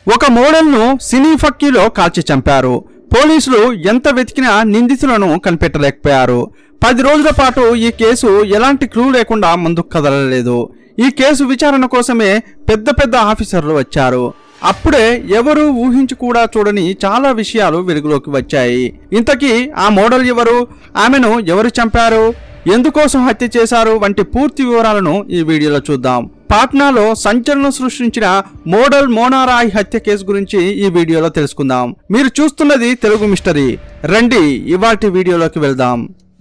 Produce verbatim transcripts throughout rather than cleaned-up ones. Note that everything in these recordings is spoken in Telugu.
ఒక మోడల్ను సినీ ఫక్కీలో కాల్చి చంపారు. పోలీసులు ఎంత వెతికినా నిందితులను కనిపెట్టలేకపోయారు. పది రోజుల పాటు ఈ కేసు ఎలాంటి క్లూ లేకుండా ముందుకు కదలలేదు. ఈ కేసు విచారణ కోసమే పెద్ద పెద్ద ఆఫీసర్లు వచ్చారు. అప్పుడే ఎవరు ఊహించి కూడా చూడని చాలా విషయాలు వెలుగులోకి వచ్చాయి. ఇంతకీ ఆ మోడల్ ఎవరు, ఆమెను ఎవరు చంపారు, ఎందుకోసం హత్య చేశారు వంటి పూర్తి వివరాలను ఈ వీడియోలో చూద్దాం. పాట్నాలో సంచలనం సృష్టించిన మోడల్ మోనా రాయ్ హత్య కేసు గురించి ఈ వీడియోలో తెలుసుకుందాం. మీరు చూస్తున్నది తెలుగు మిస్టరీ. రండి ఇవాల్టి వీడియోలోకి వెళ్దాం.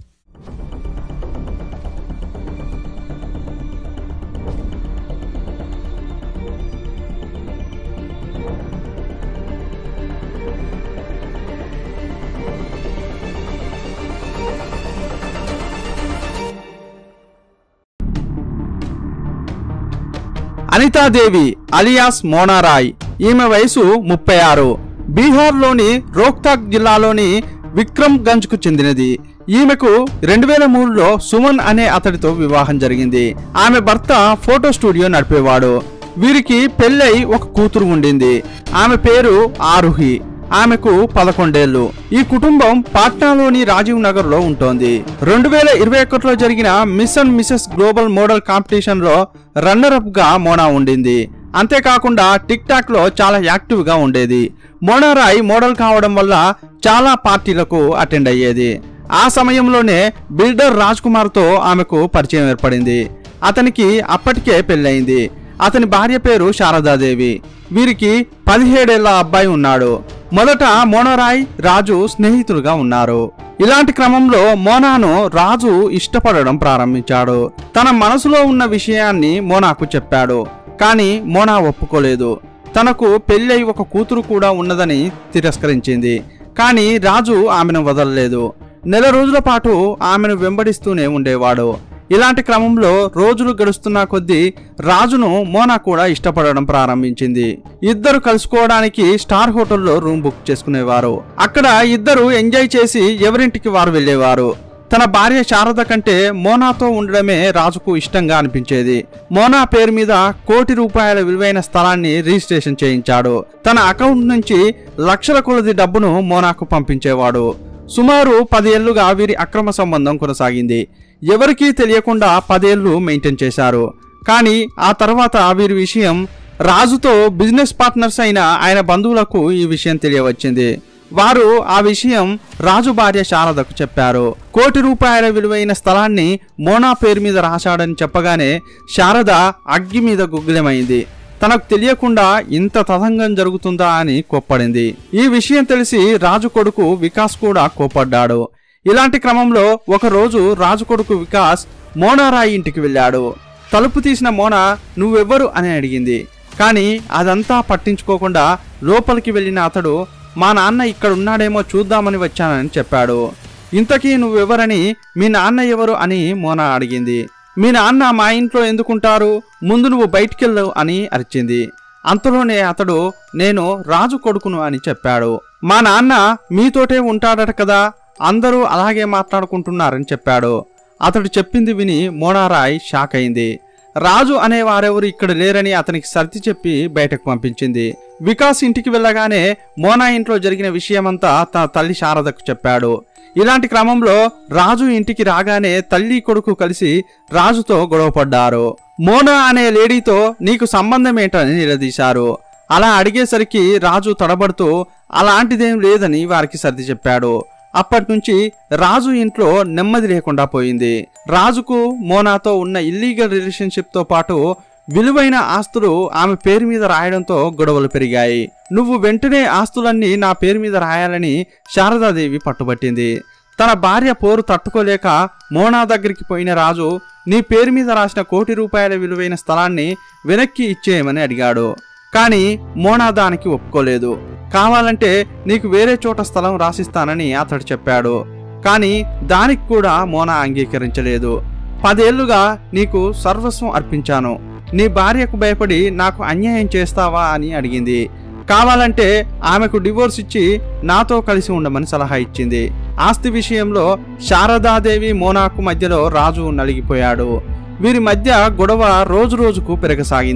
అనితాదేవి అలియాస్ మోనా రాయ్. ఈమె వయసు ముప్పై ఆరు. బీహార్లోని రోహ్తక్ జిల్లాలోని విక్రమ్ గంజ్ కు చెందినది. ఈమెకు రెండు వేల మూడులో సుమన్ అనే అతడితో వివాహం జరిగింది. ఆమె భర్త ఫోటో స్టూడియో నడిపేవాడు. వీరికి పెళ్ళై ఒక కూతురు ఉండింది. ఆమె పేరు ఆరుహి. ఆమెకు పదకొండేళ్లు. ఈ కుటుంబం పాట్నాలోని రాజీవ్ నగర్ లో ఉంటోంది. రెండు వేల ఇరవై ఒకటిలో జరిగిన miss and Mrs global model competition లో రన్నర్ అప్ గా మోనా ఉండింది. అంతేకాకుండా టిక్ టాక్ లో చాలా యాక్టివ్ గా ఉండేది. మోనా రాయ్ మోడల్ కావడం వల్ల చాలా పార్టీలకు అటెండ్ అయ్యేది. ఆ సమయంలోనే బిల్డర్ రాజ్ కుమార్ తో ఆమెకు పరిచయం ఏర్పడింది. అతనికి అప్పటికే పెళ్ళయింది. అతని భార్య పేరు శారదాదేవి. వీరికి పదిహేడేళ్ల అబ్బాయి ఉన్నాడు. మొదట మోనా రాయ్ రాజు స్నేహితులుగా ఉన్నారు. ఇలాంటి క్రమంలో మోనాను రాజు ఇష్టపడడం ప్రారంభించాడు. తన మనసులో ఉన్న విషయాన్ని మోనాకు చెప్పాడు. కానీ మోనా ఒప్పుకోలేదు. తనకు పెళ్ళై ఒక కూతురు కూడా ఉన్నదని తిరస్కరించింది. కానీ రాజు ఆమెను వదలలేదు. నెల రోజుల పాటు ఆమెను వెంబడిస్తూనే ఉండేవాడు. ఇలాంటి క్రమంలో రోజులు గడుస్తున్న కొద్దీ రాజును మోనా కూడా ఇష్టపడడం ప్రారంభించింది. ఇద్దరు కలుసుకోవడానికి స్టార్ హోటల్లో రూమ్ బుక్ చేసుకునేవారు. అక్కడ ఇద్దరు ఎంజాయ్ చేసి ఎవరింటికి వారు వెళ్లేవారు. తన భార్య శారద కంటే మోనాతో ఉండడమే రాజుకు ఇష్టంగా అనిపించేది. మోనా పేరు మీద కోటి రూపాయల విలువైన స్థలాన్ని రిజిస్ట్రేషన్ చేయించాడు. తన అకౌంట్ నుంచి లక్షల కొలది డబ్బును మోనాకు పంపించేవాడు. సుమారు పదేళ్లుగా వీరి అక్రమ సంబంధం కొనసాగింది. ఎవరికీ తెలియకుండా పదేళ్లు మెయింటైన్ చేశారు. కానీ ఆ తర్వాత వీరి విషయం రాజుతో బిజినెస్ పార్ట్నర్స్ అయిన ఆయన బంధువులకు ఈ విషయం తెలియవచ్చింది. వారు ఆ విషయం రాజు భార్య శారదకు చెప్పారు. కోటి రూపాయల విలువైన స్థలాన్ని మోనా పేరు మీద రాశాడని చెప్పగానే శారద అగ్గి మీద గుగ్గిలమైంది. తనకు తెలియకుండా ఇంత తతంగం జరుగుతుందా అని కోప్పడింది. ఈ విషయం తెలిసి రాజు కొడుకు వికాస్ కూడా కోప్పడ్డాడు. ఇలాంటి క్రమంలో ఒకరోజు రాజు కొడుకు వికాస్ మోనా రాయ్ ఇంటికి వెళ్ళాడు. తలుపు తీసిన మోనా నువ్వెవ్వరు అని అడిగింది. కానీ అదంతా పట్టించుకోకుండా లోపలికి వెళ్ళిన అతడు మా నాన్న ఇక్కడ ఉన్నాడేమో చూద్దామని వచ్చానని చెప్పాడు. ఇంతకీ నువ్వెవరని, మీ నాన్న ఎవరు అని మోనా అడిగింది. మీ నాన్న మా ఇంట్లో ఎందుకుంటారు, ముందు నువ్వు బయటికెళ్ళు అని అరిచింది. అంతలోనే అతడు నేను రాజు కొడుకును అని చెప్పాడు. మా నాన్న మీతోటే ఉంటాడట కదా, అందరూ అలాగే మాట్లాడుకుంటున్నారని చెప్పాడు. అతడు చెప్పింది విని మోనా రాయ్ షాక్ అయింది. రాజు అనే వారెవరు ఇక్కడ లేరని అతనికి సర్ది చెప్పి బయటకు పంపించింది. వికాస్ ఇంటికి వెళ్ళగానే మోనా ఇంట్లో జరిగిన విషయమంతా తన తల్లి శారదకు చెప్పాడు. ఇలాంటి క్రమంలో రాజు ఇంటికి రాగానే తల్లి కొడుకు కలిసి రాజుతో గొడవపడ్డారు. మోనా అనే లేడీతో నీకు సంబంధం ఏంటని నిలదీశారు. అలా అడిగేసరికి రాజు తడబడుతూ అలాంటిదేం లేదని వారికి సర్ది చెప్పాడు. అప్పటి నుంచి రాజు ఇంట్లో నెమ్మది లేకుండా పోయింది. రాజుకు మోనాతో ఉన్న ఇల్లీగల్ రిలేషన్షిప్ తో పాటు విలువైన ఆస్తులు ఆమె పేరు మీద రాయడంతో గొడవలు పెరిగాయి. నువ్వు వెంటనే ఆస్తులన్నీ నా పేరు మీద రాయాలని శారదాదేవి పట్టుబట్టింది. తన భార్య పోరు తట్టుకోలేక మోనా దగ్గరికి పోయిన రాజు నీ పేరు మీద రాసిన కోటి రూపాయల విలువైన స్థలాన్ని వెనక్కి ఇచ్చేయమని అడిగాడు. కానీ మోనా దానికి ఒప్పుకోలేదు. కావాలంటే నీకు వేరే చోట స్థలం రాసిస్తానని అతడు చెప్పాడు. కానీ దానికి కూడా మోనా అంగీకరించలేదు. పదేళ్లుగా నీకు సర్వస్వం అర్పించాను, నీ భార్యకు భయపడి నాకు అన్యాయం చేస్తావా అని అడిగింది. కావాలంటే ఆమెకు డివోర్స్ ఇచ్చి నాతో కలిసి ఉండమని సలహా ఇచ్చింది. ఆస్తి విషయంలో శారదాదేవి మోనాకు మధ్యలో రాజు నలిగిపోయాడు. వీరి మధ్య గొడవ రోజు రోజుకు పెరగసాగింది.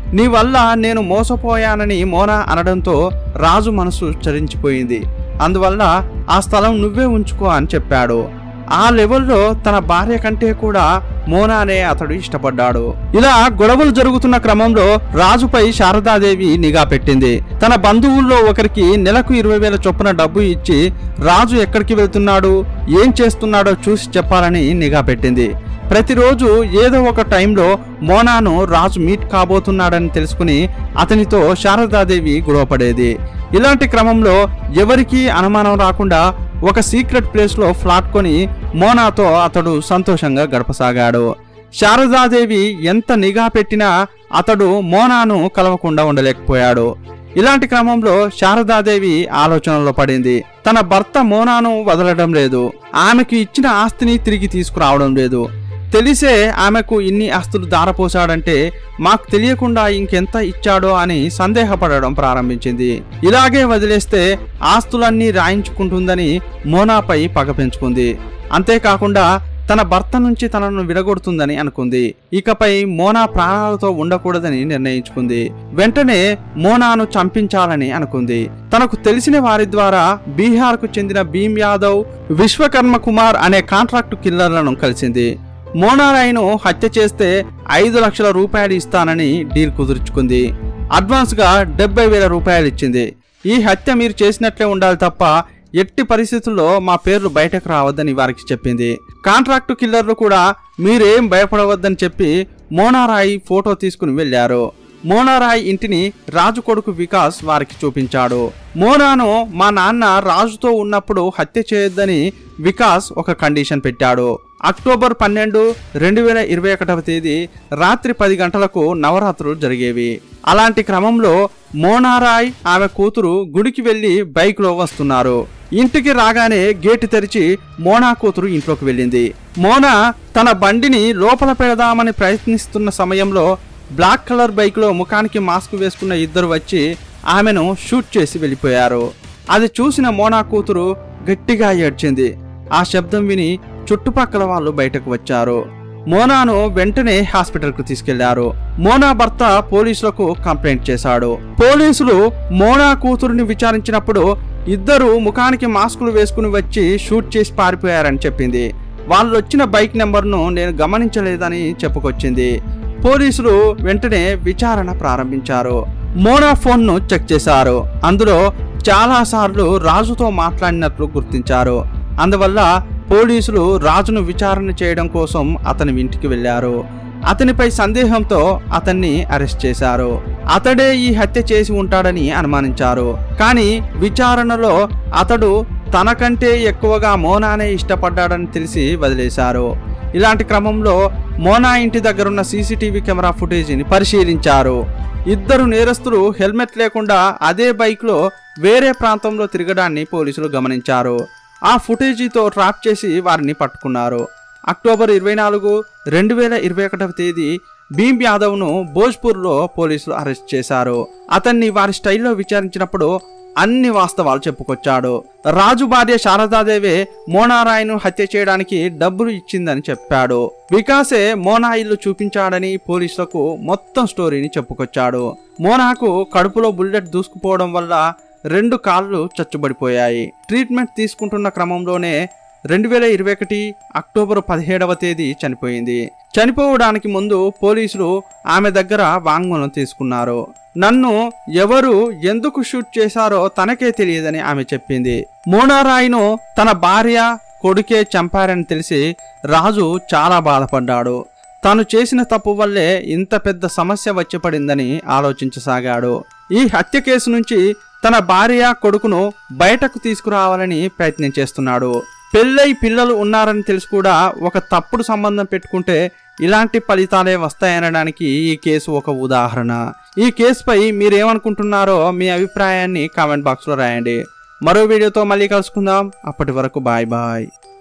నీ వల్ల నేను మోసపోయానని మోనా అనడంతో రాజు మనసు చలించిపోయింది. అందువల్ల ఆ స్థలం నువ్వే ఉంచుకో అని చెప్పాడు. ఆ లెవెల్లో తన భార్య కంటే కూడా మోనానే అతడు ఇష్టపడ్డాడు. ఇలా గొడవలు జరుగుతున్న క్రమంలో రాజుపై శారదాదేవి నిఘా పెట్టింది. తన బంధువుల్లో ఒకరికి నెలకు ఇరవై వేల చొప్పున డబ్బు ఇచ్చి రాజు ఎక్కడికి వెళ్తున్నాడు, ఏం చేస్తున్నాడో చూసి చెప్పాలని నిఘా పెట్టింది. ప్రతిరోజు ఏదో ఒక టైంలో మోనాను రాజు మీట్ కాబోతున్నాడని తెలుసుకుని అతనితో శారదాదేవి గొడవపడేది. ఇలాంటి క్రమంలో ఎవరికీ అనుమానం రాకుండా ఒక సీక్రెట్ ప్లేస్లో ఫ్లాట్ కొని మోనాతో అతడు సంతోషంగా గడపసాగాడు. శారదాదేవి ఎంత నిఘా పెట్టినా అతడు మోనాను కలవకుండా ఉండలేకపోయాడు. ఇలాంటి క్రమంలో శారదాదేవి ఆలోచనలో పడింది. తన భర్త మోనాను వదలడం లేదు, ఆమెకు ఇచ్చిన ఆస్తిని తిరిగి తీసుకురావడం లేదు. తెలిసే ఆమెకు ఇన్ని ఆస్తులు దారపోసాడంటే మాకు తెలియకుండా ఇంకెంత ఇచ్చాడో అని సందేహపడడం ప్రారంభించింది. ఇలాగే వదిలేస్తే ఆస్తులన్నీ రాయించుకుంటుందని మోనాపై పగ పెంచుకుంది. అంతేకాకుండా తన భర్త నుంచి తనను విడగొడుతుందని అనుకుంది. ఇకపై మోనా ప్రాణాలతో ఉండకూడదని నిర్ణయించుకుంది. వెంటనే మోనాను చంపించాలని అనుకుంది. తనకు తెలిసిన వారి ద్వారా బీహార్కు చెందిన భీమ్ యాదవ్, విశ్వకర్మ కుమార్ అనే కాంట్రాక్టు కిల్లర్లను కలిసింది. మోనారాయ్ను హత్య చేస్తే ఐదు లక్షల రూపాయలు ఇస్తానని డీల్ కుదుర్చుకుంది. అడ్వాన్స్ గా డెబ్బై వేల రూపాయలు ఇచ్చింది. ఈ హత్య మీరు చేసినట్లే ఉండాలి తప్ప ఎట్టి పరిస్థితుల్లో మా పేర్లు బయటకు రావద్దని వారికి చెప్పింది. కాంట్రాక్టు కిల్లర్లు కూడా మీరేం భయపడవద్దని చెప్పి మోనారాయ్ ఫోటో తీసుకుని వెళ్లారు. మోనారాయ్ ఇంటిని రాజు కొడుకు వికాస్ వారికి చూపించాడు. మోనాను మా నాన్న రాజుతో ఉన్నప్పుడు హత్య చేయొద్దని వికాస్ ఒక కండిషన్ పెట్టాడు. అక్టోబర్ పన్నెండు రెండు వేల ఇరవై ఒకటవ తేదీ రాత్రి పది గంటలకు నవరాత్రులు జరిగేవి. అలాంటి క్రమంలో మోనారాయ్ ఆమె కూతురు గుడికి వెళ్లి బైక్లో వస్తున్నారు. ఇంటికి రాగానే గేటు తెరిచి మోనా కూతురు ఇంట్లోకి వెళ్ళింది. మోనా తన బండిని లోపల పెడదామని ప్రయత్నిస్తున్న సమయంలో బ్లాక్ కలర్ బైక్లో ముఖానికి మాస్క్ వేసుకున్న ఇద్దరు వచ్చి ఆమెను షూట్ చేసి వెళ్ళిపోయారు. అది చూసిన మోనా కూతురు గట్టిగా ఏడ్చింది. ఆ శబ్దం విని చుట్టుపక్కల వాళ్ళు బయటకు వచ్చారు. మోనాను వెంటనే హాస్పిటల్కు తీసుకెళ్లారు. మోనా భర్త పోలీసులకు కంప్లైంట్ చేశాడు. పోలీసులు మోనా కూతురుని విచారించినప్పుడు ఇద్దరు ముఖానికి మాస్కులు వేసుకుని వచ్చి షూట్ చేసి పారిపోయారని చెప్పింది. వాళ్ళు వచ్చిన బైక్ నెంబర్ను నేను గమనించలేదని చెప్పుకొచ్చింది. పోలీసులు వెంటనే విచారణ ప్రారంభించారు. మోనా ఫోన్ను చెక్ చేశారు. అందులో చాలా సార్లు రాజుతో మాట్లాడినట్లు గుర్తించారు. అందువల్ల పోలీసులు రాజును విచారణ చేయడం కోసం అతని ఇంటికి వెళ్లారు. అతనిపై సందేహంతో అతన్ని అరెస్ట్ చేశారు. అతడే ఈ హత్య చేసి ఉంటాడని అనుమానించారు. కానీ విచారణలో అతడు తనకంటే ఎక్కువగా మోనానే ఇష్టపడ్డాడని తెలిసి వదిలేశారు. ఇలాంటి క్రమంలో మోనా ఇంటి దగ్గరున్న సీసీటీవీ కెమెరా ఫుటేజీని పరిశీలించారు. ఇద్దరు నేరస్తులు హెల్మెట్ లేకుండా అదే బైక్లో వేరే ప్రాంతంలో తిరగడాన్ని పోలీసులు గమనించారు. ఆ ఫుటేజీతో ట్రాప్ చేసి వారిని పట్టుకున్నారు. అక్టోబర్ ఇరవై నాలుగు రెండు వేల ఇరవై ఒకటవ తేదీ భీమ్ యాదవ్ను భోజ్పూర్లో పోలీసులు అరెస్ట్ చేశారు. అతన్ని వారి స్టైల్లో విచారించినప్పుడు అన్ని వాస్తవాలు చెప్పుకొచ్చాడు. రాజు భార్య శారదాదేవే మోనారాయ్ను హత్య చేయడానికి డబ్బులు ఇచ్చిందని చెప్పాడు. వికాసే మోనా ఇల్లు చూపించాడని పోలీసులకు మొత్తం స్టోరీని చెప్పుకొచ్చాడు. మోనాకు కడుపులో బుల్లెట్ దూసుకుపోవడం వల్ల రెండు కాళ్ళు చచ్చుబడిపోయాయి. ట్రీట్మెంట్ తీసుకుంటున్న క్రమంలోనే రెండు వేల ఇరవై ఒకటి అక్టోబర్ పదిహేడవ తేదీ చనిపోయింది. చనిపోవడానికి ముందు పోలీసులు ఆమె దగ్గర వాంగ్మూలం తీసుకున్నారు. నన్ను ఎవరు ఎందుకు షూట్ చేశారో తనకే తెలియదని ఆమె చెప్పింది. మోనారాయ్ను తన భార్య కొడుకే చంపారని తెలిసి రాజు చాలా బాధపడ్డాడు. తాను చేసిన తప్పు వల్లే ఇంత పెద్ద సమస్య వచ్చి పడిందని ఆలోచించసాగాడు. ఈ హత్య కేసు నుంచి తన భార్య కొడుకును బయటకు తీసుకురావాలని ప్రయత్నం చేస్తున్నాడు. పెళ్ళై పిల్లలు ఉన్నారని తెలిసి కూడా ఒక తప్పుడు సంబంధం పెట్టుకుంటే ఇలాంటి ఫలితాలే వస్తాయనడానికి ఈ కేసు ఒక ఉదాహరణ. ఈ కేసుపై మీరేమనుకుంటున్నారో మీ అభిప్రాయాన్ని కామెంట్ బాక్స్లో రాయండి. మరో వీడియోతో మళ్ళీ కలుసుకుందాం. అప్పటి వరకు బాయ్ బాయ్.